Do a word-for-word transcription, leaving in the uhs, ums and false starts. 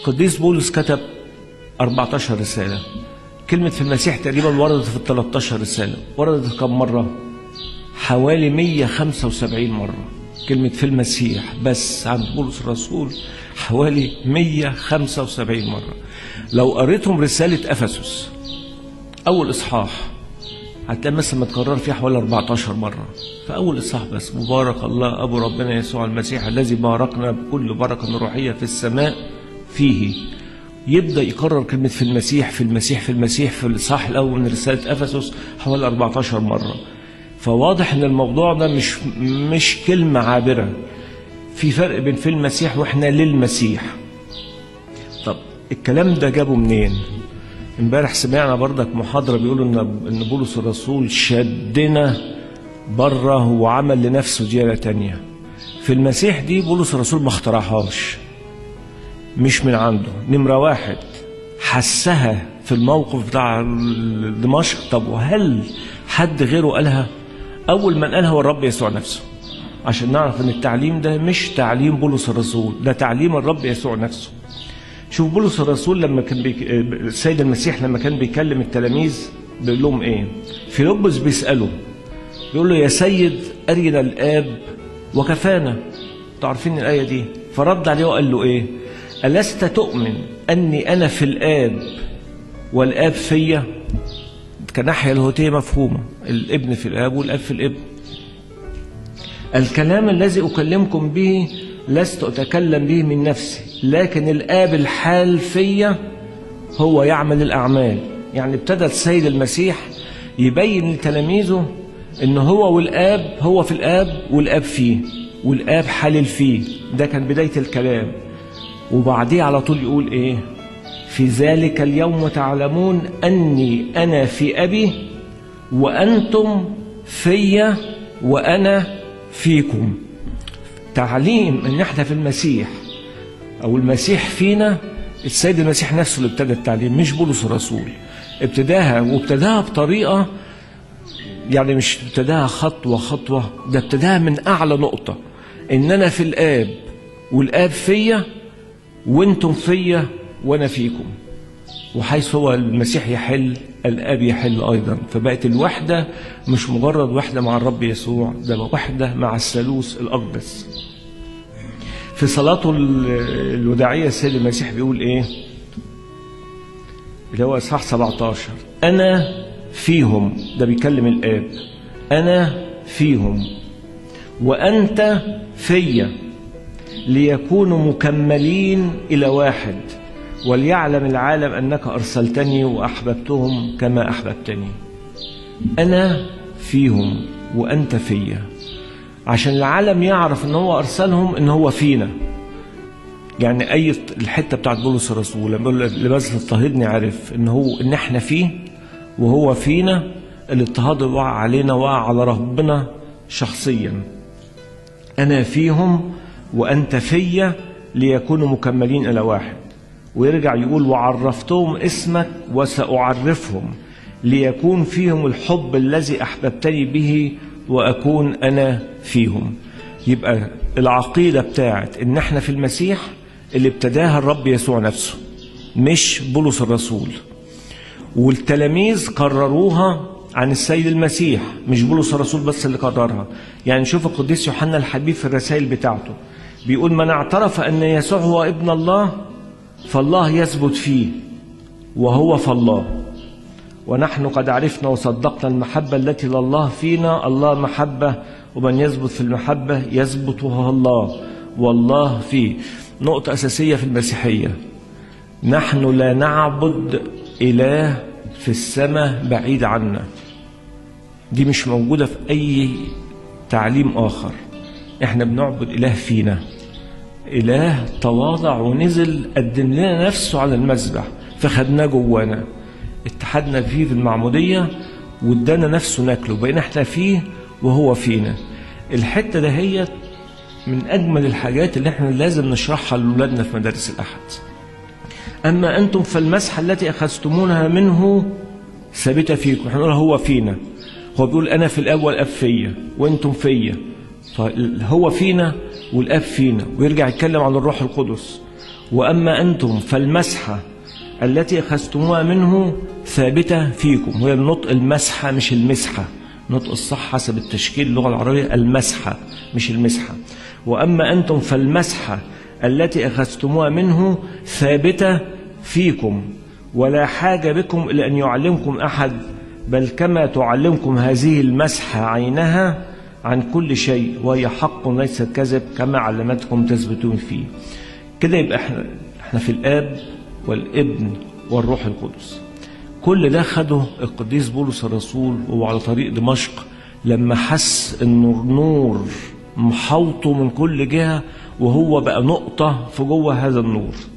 قديس بولس كتب أربعتاشر رسالة. كلمة في المسيح تقريبا وردت في تلتاشر رسالة. وردت كم مرة؟ حوالي مية وخمسة وسبعين مرة. كلمة في المسيح بس عند بولس الرسول حوالي مية وخمسة وسبعين مرة. لو قريتهم رسالة أفسس أول إصحاح هتلاقي مثلا متكرر فيها حوالي أربعتاشر مرة في أول إصحاح بس. مبارك الله أبو ربنا يسوع المسيح الذي باركنا بكل بركة روحية في السماء فيه. يبدأ يكرر كلمة في المسيح في المسيح في المسيح في الإصحاح الأول من رسالة أفسس حوالي أربعتاشر مرة. فواضح إن الموضوع ده مش مش كلمة عابرة. في فرق بين في المسيح وإحنا للمسيح. طب الكلام ده جابه منين؟ امبارح سمعنا بردك محاضرة بيقولوا إن إن بولس الرسول شدنا بره وعمل لنفسه ديانة تانية. في المسيح دي بولس الرسول ما اخترعهاش، مش من عنده. نمرة واحد حسها في الموقف بتاع دمشق. طب وهل حد غيره قالها؟ أول من قالها هو الرب يسوع نفسه، عشان نعرف إن التعليم ده مش تعليم بولس الرسول، ده تعليم الرب يسوع نفسه. شوف بولس الرسول لما كان بيك... السيد المسيح لما كان بيكلم التلاميذ بيقول لهم إيه؟ فيلبس بيسأله بيقول له يا سيد أرنا الآب وكفانا. تعرفين الآية دي؟ فرد عليه وقال له إيه؟ ألست تؤمن أني أنا في الآب والآب فيا؟ كناحية اللاهوتية مفهومة، الابن في الآب والآب في الابن. الكلام الذي أكلمكم به لست أتكلم به من نفسي، لكن الآب الحال فيا هو يعمل الأعمال. يعني ابتدى السيد المسيح يبين لتلاميذه إن هو والآب، هو في الآب والآب فيه، والآب حلل فيه. ده كان بداية الكلام. وبعديه على طول يقول إيه؟ في ذلك اليوم تعلمون أني أنا في أبي وأنتم فيا وأنا فيكم. تعليم ان احنا في المسيح او المسيح فينا. السيد المسيح نفسه اللي ابتدى التعليم، مش بولس الرسول. ابتداها وابتداها بطريقه، يعني مش ابتداها خطوه خطوه، ده ابتداها من اعلى نقطه، ان انا في الاب والاب فيا وانتم فيا وانا فيكم. وحيث هو المسيح يحل الاب يحل ايضا. فبقت الوحده مش مجرد وحده مع الرب يسوع، ده وحده مع الثالوث الاقدس. في صلاته الوداعيه السيد المسيح بيقول ايه؟ اللي هو اصحاح سبعتاشر، انا فيهم. ده بيكلم الاب. انا فيهم وانت فيا ليكونوا مكملين الى واحد، وليعلم العالم أنك أرسلتني وأحببتهم كما أحببتني. أنا فيهم وأنت فيا، عشان العالم يعرف أن هو أرسلهم، أن هو فينا. يعني أي الحتة بتاعت بولس الرسول لما يقول لبس اضطهدني عرف أن هو أن احنا فيه وهو فينا. الاضطهاد وقع علينا، وقع على ربنا شخصيا. أنا فيهم وأنت فيا ليكونوا مكملين إلى واحد. ويرجع يقول وعرفتهم اسمك وسأعرفهم ليكون فيهم الحب الذي أحببتني به وأكون أنا فيهم. يبقى العقيدة بتاعت إن احنا في المسيح اللي ابتداها الرب يسوع نفسه، مش بولس الرسول. والتلاميذ قرروها عن السيد المسيح، مش بولس الرسول بس اللي قررها. يعني نشوف القديس يوحنا الحبيب في الرسائل بتاعته بيقول من اعترف أن يسوع هو ابن الله فالله يثبت فيه وهو في الله، ونحن قد عرفنا وصدقنا المحبة التي لله فينا. الله محبة، ومن يثبت في المحبة يثبت وهو الله والله فيه. نقطة أساسية في المسيحية، نحن لا نعبد إله في السماء بعيد عنا. دي مش موجودة في أي تعليم آخر. احنا بنعبد إله فينا، إله تواضع ونزل قدم لنا نفسه على المذبح فخدناه جوانا، اتحدنا فيه في المعمودية وادانا نفسه ناكله، بقينا احنا فيه وهو فينا. الحتة ده هي من أجمل الحاجات اللي احنا لازم نشرحها لأولادنا في مدارس الأحد. أما أنتم فالمسحة التي أخذتمونها منه ثابتة فيكم. احنا نقول هو فينا. هو بيقول أنا في الآب والآب فيا وأنتم فيا. فهو فينا والآب فينا. ويرجع يتكلم عن الروح القدس وأما أنتم فالمسحة التي أخذتموها منه ثابتة فيكم. وهي النطق المسحة مش المسحة، نطق الصح حسب التشكيل اللغة العربية المسحة مش المسحة. وأما أنتم فالمسحة التي أخذتموها منه ثابتة فيكم، ولا حاجة بكم إلى أن يعلمكم أحد، بل كما تعلمكم هذه المسحة عينها عن كل شيء، وهي حق ليس كذب، كما علمتكم تثبتون فيه. كده يبقى احنا, احنا في الآب والابن والروح القدس. كل ده خده القديس بولس الرسول وهو على طريق دمشق، لما حس انه النور محوطه من كل جهة، وهو بقى نقطة في جوه هذا النور.